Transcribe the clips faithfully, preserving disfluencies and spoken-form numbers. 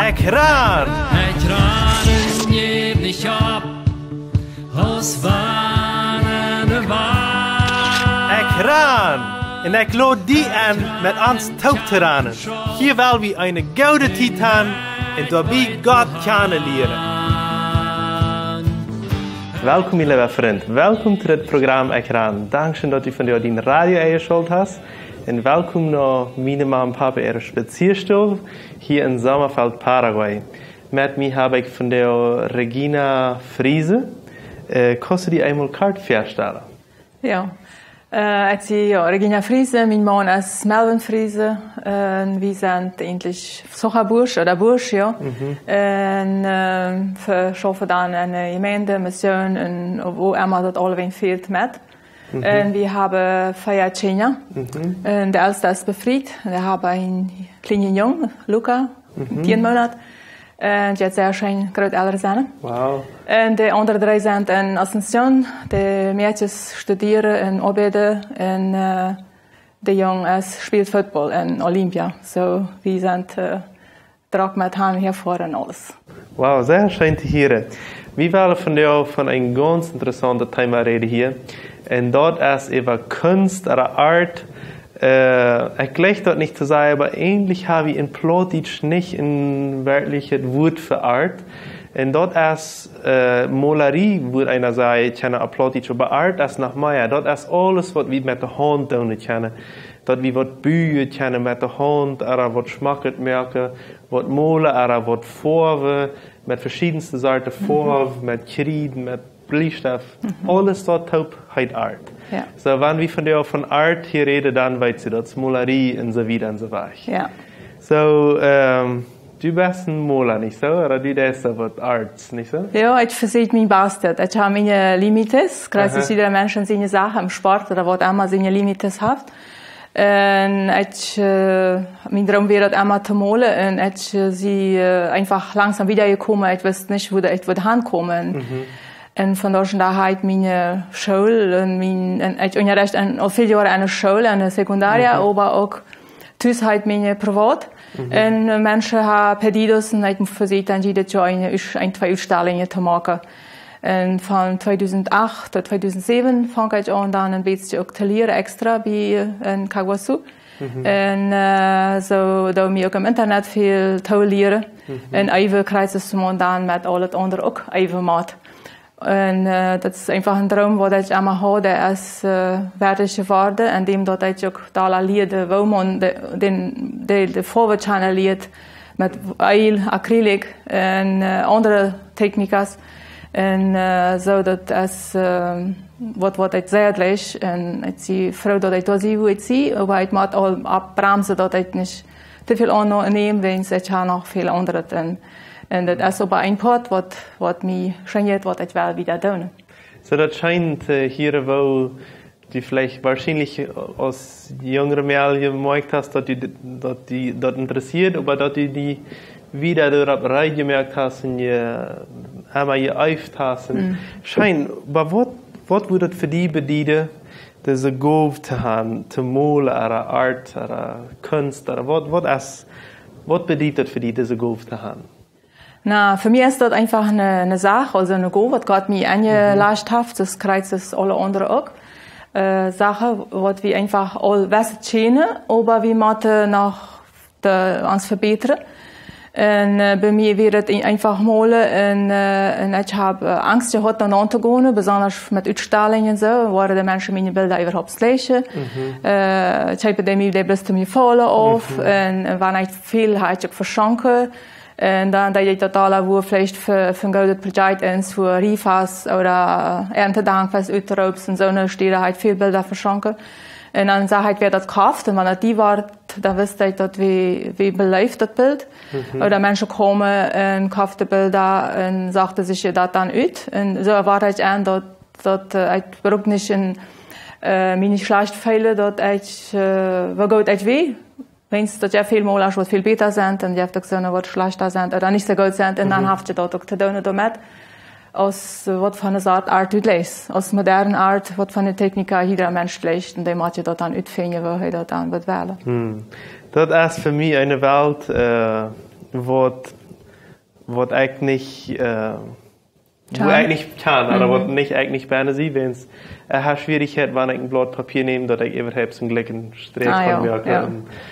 Ekran! Ekranen jevlich ab, aus wanende waar. Ekran! En ik lood die aan met ons touwteranen. Hier wil we een gouden titan en daarbij God kennen leren. Welkom, mijn lieve vriend. Welkom tot het programma Ekran. Dankzij dat u van jou die radio eingeschaltet hast. En welkom naar mijn mama en papa ihre spazierstoel hier in Sommerfeld, Paraguay. Met mij heb ik van jou Regina Friese. Uh, Kannst du die einmal kort voorstellen? Ja, uh, ik zie ja, Regina Friese, mijn man is Melvin Friese. Uh, we zijn eigenlijk sogar Bursch oder Bursch, ja. Mm-hmm. En uh, we arbeiten dan in een gemeente, mission, en wo immer dat allemaal veert met. Mm-hmm. En we hebben vier kinderen. Mm-hmm. En de oudste is bevrijd. We hebben een kleine jongen, Luca, mm-hmm. tien maanden. En die sehr schön groot älter zijn. Wow. En de andere drie zijn in Ascension. De meisjes studeren en arbeiten. En uh, de jongen speelt voetbal in Olympia. So, we zijn uh, druk met hem hiervoor en alles. Wow, sehr schön te horen. We willen van jou van een ganz interessante thema reden hier. En dat is over kunst oder art. Uh, ich leg das nicht zu sagen, aber eigentlich habe ich in Plotitsch nicht ein wirkliches Wort für Art. Und dort ist uh, Malerie, würde einer sagen, ich kenne Plotitsch, aber Art ist nach Maya. Dort ist alles, was wir mit der Hand tun können. Dort wie was Bücher kennen mit der Hand, oder was schmackert merken, was malen, oder was Farben, mit verschiedensten Sorten Farben, mhm. mit Kreide, mit Bleistift. Mhm. Alles dort taugt halt Art. Ja. So, wenn wir von der von Art hier reden, dann weißt du, das Malerie und so weiter und so weiter. Ja. So, ähm, du bist ein Maler, nicht so? Oder du bist was Arts, nicht so? Ja, ich versuche mein Bestes. Ich habe meine Limites. Gerade jeder Mensch seine Sachen im Sport oder was immer seine Limites hat. Und ich, äh, mein Traum wäre immer zu malen und ich äh, sie äh, einfach langsam wiedergekommen. Ich wusste nicht, wo ich würde hinkommen. Mhm. En van daar uit mijn school, en mijn, en ik onderricht al veel jaren aan een school, aan de secundaria, mm-hmm. maar ook thuis uit mijn privaat. Mm-hmm. En mensen hebben pedidos en ik verzeet dan dit jaar een, een twee uitstellingen te maken. En van tweeduizend acht tot tweeduizend zeven vang ik aan dan een beetje ook te leren extra bij in Caguaçu. Mm-hmm. En uh, zo dat we ook op internet veel te leren. Mm-hmm. En even krijgen we dan met al het andere ook even maat. En uh, dat is einfach een droom wat ik allemaal had, dat is uh, fertig geworden. En dem dat ik ook daar leerde, waar man de, de, de, de voorbeelden leert met oil, acrylic en uh, andere technieken. En uh, zo dat is uh, wat, wat ik zeidelijk. En ik zie vrouw dat ik dat zie hoe ik zie, maar ik moet al abbremsen dat ik niet te veel aanneem, want ik heb nog veel andere. En, En dat is op een punt wat, wat mij schijnt, wat ik wel wieder doen. So, das scheint äh, hier, wo du vielleicht wahrscheinlich als jüngere Mädel gemerkt hast, dass die, dass die das interessiert, aber dass du die wieder darauf reingemerkt hast und je, einmal geäuft hast. Mm. Scheint, aber was würde das für dich bedeuten, diese Gabe zu haben, zu malen, oder Art, oder Kunst, oder was, was, ist, was bedeutet das für dich, diese Gabe zu haben? Na, für mich ist das einfach eine, eine Sache, also eine Gabe, was Gott mir eingelastet hat, das kreuzt es alle anderen auch. Äh, Sachen, was wir einfach all wissen kennen, aber wir müssen noch de, uns verbessern. Und äh, bei mir wird es einfach malen und, äh, und ich habe Angst gehabt, dann anzugehen, besonders mit Ausstellungen so, waren die Menschen meine Bilder überhaupt das Gleiche. Mhm. Äh, ich habe mir die Brüste mir fallen auf mhm. und wenn ich viel habe ich verschenkt. En dan dat je totaal wo vielleicht für für ein gutes Projekt ins für Rifas oder Erntedankfest uitroept en zo, dan stehen halt viel Bilder verschenken. En dan zag ik weer dat kauft en wanneer die war, dan wist ik dat wie wie beleeft dat Bild. Mm-hmm. Oder Menschen komen en kauften Bilder en sagten sich dat dan uit. En zo erwarte ik aan dat dat uh, ik ook niet in uh, mij niet slecht veilen dat ik uh, wat goed ik weet. Wenn es dat je veel molers wat veel beter zijn en je hebt ook zo'n wat slechter zijn oder niet zo goed zijn en dan heeft je dat ook te doen damit aus wat van een soort art uitleest. Aus moderne art, wat van de technica ieder mens leest en dan moet je dat dan uitvinden waar je dat dan wilt willen. Hmm. Dat is voor mij een wereld uh, wat wat ik niet, uh, wo ik niet kan, mm-hmm. wat niet eigenlijk bijna zie, wens er hat Schwierigkeit, wanneer ik een blad papier neem, dat ik überhaupt zo'n gelijke streep ah, kan werken. Ja.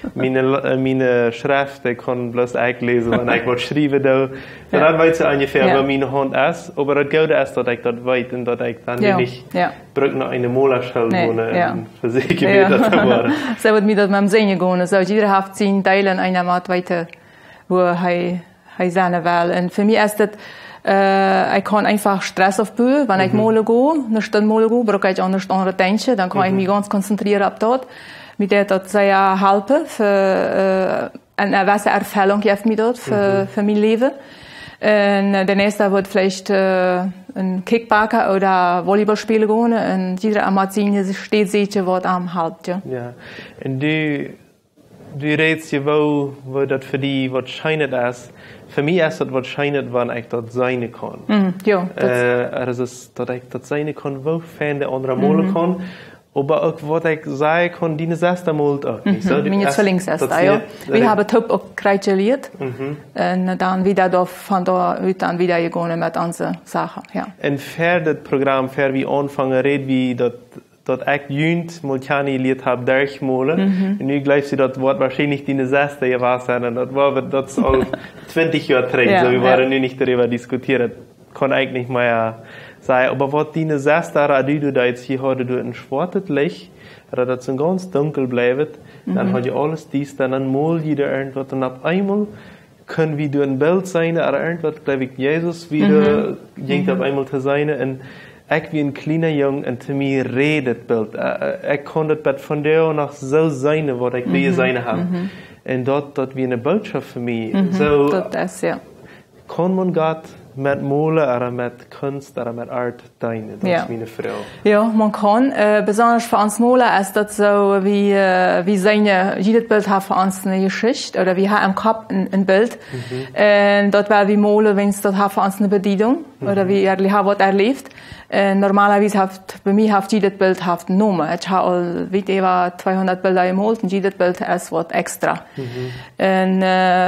Mijn, mijn schrift, ik kan bloß ik lezen, wanneer ik wat schrijven doe. Ja. Dan weet ze ongeveer, ja. wat mijn hand is, maar het goede is dat ik dat weet en dat ik dan ja. niet ja. brug naar een molerschool nee. wonen ja. en verzekeren ja. dat te worden. Zo wordt mij dat met hem zingen gaan. So, jeder heeft zijn delen einer maat weten, wo hij, hij zijn wil. En voor mij is dat, Uh, ik kan einfach Stress afbouwen. Wanneer mm-hmm. ik molen ga, een stunde molen ga, brauche ik anders andere denken. Dan kan mm-hmm. ik me ganz concentreren op dat. Met dat dat zij helpen. Voor, uh, en een welke ervaring geeft mij dat voor, mm-hmm. voor mijn leven. En uh, daarnaast wordt vielleicht uh, een kickbacken of volleybal spelen gaan. En iedere amazine steeds zeetje wat aan helpt. Ja. ja. En du, du redest je wel wat dat voor die wat schijnend is. Voor mij is het waarschijnlijk wanneer ik dat zijn kan. Mm, ja, dat uh, er is dat ik dat zijn kan, wel fijn de andere molen mm-hmm. kan. Maar ook wat ik zei kan, die zesde moelt ook niet. Mm-hmm. So, mijn tweelingzesde, ja. We hebben het ook gecalculeerd. Mm-hmm. En dan wieder door, van daaruit dan weer gegaan met onze zaken, ja. En voor dit programma, voor we aanvangen, reden we dat dat ik junt Multiani leert heb durchmolen. Mm-hmm. En nu geloof je dat wordt waarschijnlijk die zesde jaar was en dat was dat is al twintig jaar terug. Ja, so, we waren ja. nu niet darüber diskutieren. Kan ik niet meer zeggen. Maar wat die zesde jaar du da jetzt hier hadden du ein schwarzes Licht, dat het zo ganz dunkel blijft, mm-hmm. dan had je alles dies, dan mol je er irgendwas und auf einmal können wir durch ein Bild sein, oder irgendwas, glaube ich, Jesus wieder mm-hmm. ging auf einmal zu sein und ik wie een kleine jong en te mij reed het beeld. Uh, ik kon het beeld van jou nog zo zijn wat ik mm-hmm. weer zijn heb. Mm-hmm. En dat, dat wie een boodschap voor mij. Mm-hmm. So, dat is, ja. Kon man God met molen, of met kunst, of met art dienen? Dat ja. is mijn vrouw. Ja, man kan. Uh, besonders voor ons molen is dat zo wie, uh, wie seine, jedes Bild hat für uns eine Geschichte, oder wir haben im Kopf ein, ein Bild. Mm-hmm. Und dort war wie molen, wenn es dort hat für uns eine Bedienung, mm-hmm. oder wie er was erlebt. En normalerweise heeft bij mij heeft jedes Bild heeft een nummer. Ik heb al weet je tweehonderd Bilder gemaakt en jedes Bild is wat extra. Mm-hmm. En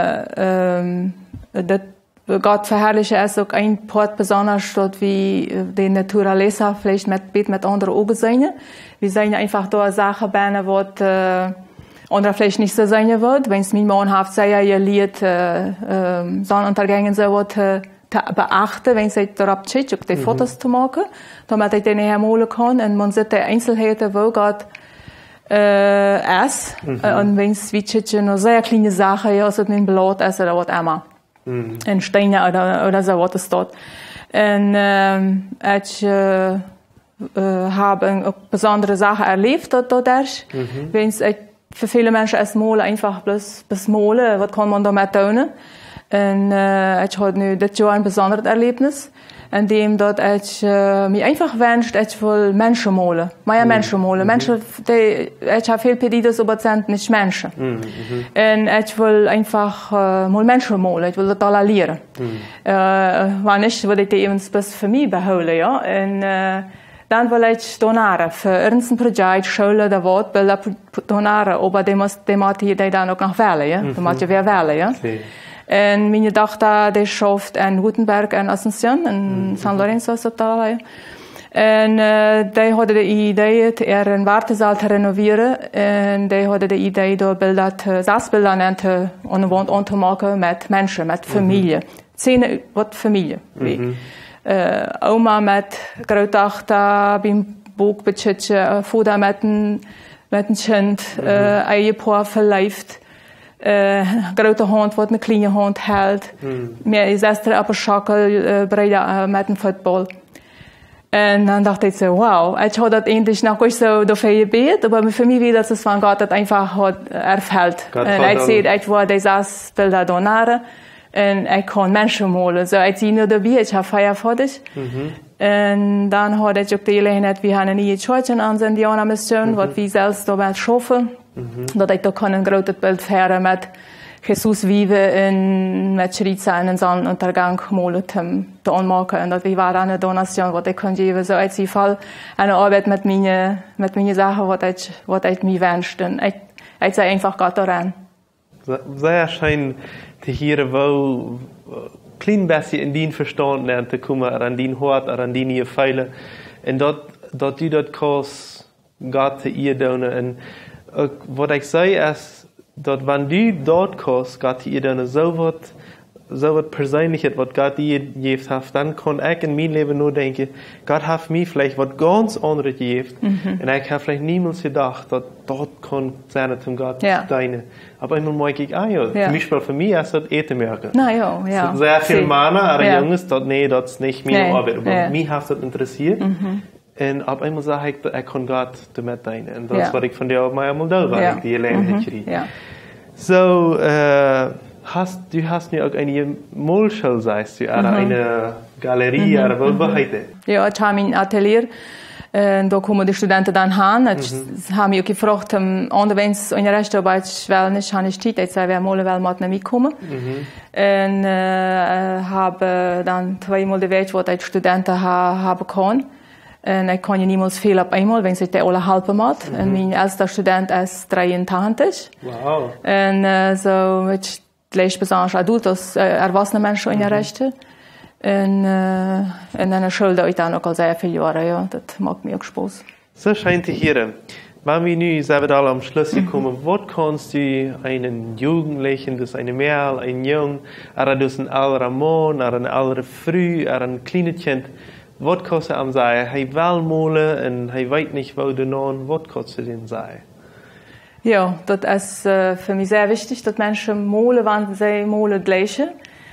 uh, um, dat Gott verherrlichen ist auch ein Part besonders dort wie die Naturaleza vielleicht mit mit mit anderen Augen sein. Wir sind einfach da Sachen benen wat uh, andere vielleicht nicht so sein wird. Wenn es mir mal haft sei ja ihr Lied uh, uh, Sonnenuntergängen so wat uh, te beachten, wenn sie darauf zit, ook die mm-hmm. Fotos te maken, damit ich den hermolen kann. Und man sieht die Einzelheiten, wo Gott äh, ist. Mm-hmm. Und wenn es wie zit, nur sehr kleine Sachen, ja, als es mit Blut ist oder was immer. Mm-hmm. En Steine oder, oder so, was ist dort. Und ähm, ich äh, äh, habe auch besondere Sachen erlebt dort, dort ist. Mm-hmm. Wenn es für viele Menschen ist Molen einfach bloß bis Molen, was kann man damit tun? En uh, ik had nu dit jaar een bijzonder erlebnis. En dem dat ik uh, me einfach wenscht, ik wil mensen molen. Maar ja, mm. mensen molen. Mm-hmm. Mensen, die, ik heb veel pedidos, maar het zijn niet mensen. Mm-hmm. En ik wil einfach uh, mal mensen molen. Ik wil dat al leren. Mm. Uh, maar niet wil ik die even bis voor mij behouden, ja. En uh, dan wil ik doneren. Voor een project, scholen, dat wordt, wil ik doneren. Maar die moet, die moet je dan ook nog wellen, ja. Mm-hmm. Die moet je weer wellen, ja. Okay. En mijn dochter die schooft in Gutenberg en Asunción, in mm-hmm. San Lorenzo is dat daar. En uh, die hadden de idee er een wartezaal te renoveren. En die hadden de idee door beelden, zesbeelden te onbewoond aan te maken met mensen, met familie. Mm-hmm. Zehn wat familie. Mm-hmm. Uh, oma met grootdochter, bij een boekbudgetje, vader met een, met een kind, mm-hmm. uh, eiepaar verliefd. Uh, grote hond wat een kleine hond houdt. Mm. Mijn zuster op een schakel uh, breiden uh, met een voetbal. En dan dacht ik zo, wauw, ik had dat eigenlijk nog niet zo dafür gebeten, maar voor mij dat es van God dat einfach hat erfüllt. En ik zei, ik wil deze Bilder doneren en ik kon mensen molen. So, ik zie nu daarbij, ik heb feier voor dich. Mm-hmm. En dan had ik ook de gelegenheid, we hebben een nieuwe church in onze Indianer Mission, mm-hmm. wat we zelfs daarbij schaffen. Mm-hmm. Dat ik dan kan een groot beeld verder met Jesus vive en met Schritza en een zonnenuntergang molen te, te aanmaken. En dat we waren een donation wat ik kan geven. Zo uit die geval een arbeid met mijn, met mijn zaken wat ik, wat ik me wenscht. En ik, ik zei einfach Gott daran. sehr schön zu hören, wo klein bisschen in den Verstand lernt zu kommen, an den Hort, an den ihr Pfeile. Und dort, dort du dort kannst, Gott zu ihr tun. Und was ich sage, ist, dass wenn du dort kannst, Gott zu ihr tun, so wird, so wird Persönliches, was Gott dir gegeben hat, dann kann ich in meinem Leben nur denken, Gott hat mir vielleicht was ganz anderes gegeben. Mhm. Und ich habe vielleicht niemals gedacht, dass dort kann sein, zum Gott ja. dienen. Aber immer merke ich, ah ja, ja. zum Beispiel für mich ist das Etenmerken. Na ja, ja. Sehr viele Männer, aber ja. Jungs, das, nee, das ist nicht meine nee. Arbeit. Aber ja. mich hat das interessiert. Mhm. Und auf einmal sage ich, ich kann Gott damit dienen. Und das ist, ja. was ich von dir auch mal Moldova ja. die gelernt habe. Mhm. Ja. So, äh, hast, du hast mir auch eine Malschule, sagst du, oder mhm. eine Galerie, mhm. oder was heißt das? Ja, ich habe ein Atelier. Und da kommen die Studenten dann hin. Ich mhm. habe mich auch gefragt, um, wenn es in der Restarbeit will, nicht, habe ich Zeit, ich sage, wer mal will, mit mitkommen. Mhm. Und äh, habe dann zweimal die Welt, wo ich Studenten ha, haben kann. Und ich kann ja niemals viel auf einmal, wenn ich die alle halbe mache. Mhm. Und mein erster Student ist dreiundzwanzig. Wow. Und äh, so, ich lese besonders Adultos, äh, erwachsene Menschen in der mhm. Rechte. Und, äh, in einer Schule ich dann auch al sehr viele Jahre, ja. Das macht mir auch Spaß. So scheint es hier. Wenn wir nun selber alle am Schluss kommen, mhm. was kannst du einen Jugendlichen, das eine Mädel, ein Jung, oder das ein älterer Mann, oder ein älterer Früh, oder ein kleines Kind, was kannst du ihm sagen? Er will malen und er weiß nicht, wo du noch, was kannst du denn sagen? Ja, das ist äh, für mich sehr wichtig, dass Menschen malen, wenn sie malen gleichen.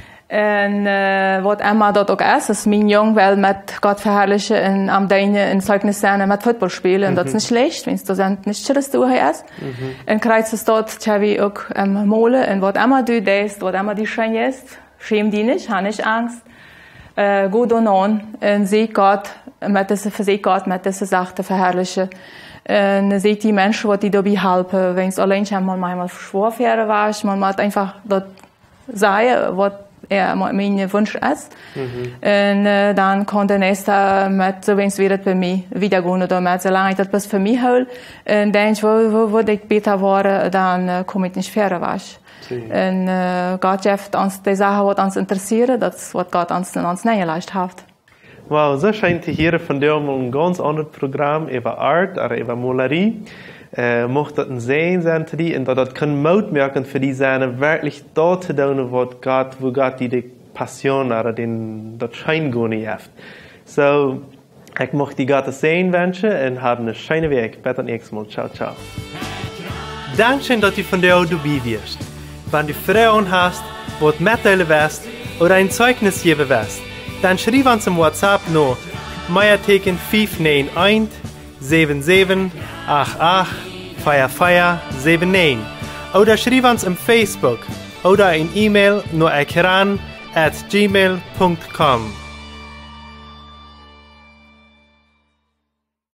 Und äh, was immer dort auch ist, ist mein Jung will mit Gott verherrlichen und am Deine in Zeugnissen mit Football spielen. Und mhm. das ist nicht schlecht, wenn es da nicht schlecht ist. Mhm. Und kreuz es dort, ich auch ähm, malen. Und was immer du denkst, was immer die schön ist, schäm dich nicht, hab nicht Angst. Äh, gut und an, und sieh Gott, mit dieser, für Gott, mit dieser Sache verherrlichen. Und seht die Menschen, die dir dabei helfen. Wenn es allein schon mal manchmal schwer war, man muss einfach dort sagen, was er mein Wunsch ist. Mhm. Und äh, dann kann der Nächste mit, so wenn es wieder bei mir wiedergehen oder mit, solange ich das bis für mich hole, und denke, wo, wo würde ich besser werden, dann äh, komme ich nicht schwerer was. Und äh, Gott gibt uns die Sachen, die uns interessieren, das was Gott uns in uns näherleicht hat. Wow, so scheint hier von dir mal ein ganz anderes Programm über Art oder über Malerie. Äh, mocht das ein Sehen sein für die und das können Mut merken für die seine wirklich dort zu tun, wo Gott, wo Gott die, die Passion oder den, das Schein gehen hat. So, ich möchte die Gott sehen wünschen und haben einen schönen Weg. Bis zum nächsten Mal. Ciao, ciao. Dankeschön, dass du von dir dabei wirst. Wenn du Fragen hast, wo du mitteilen willst oder ein Zeugnis geben willst, dann schreib uns im WhatsApp noch Meierteken fünf neun eins sieben sieben acht acht vier vier sieben neun oder schreib uns im Facebook oder ein E-Mail nur ekran at gmail punkt com.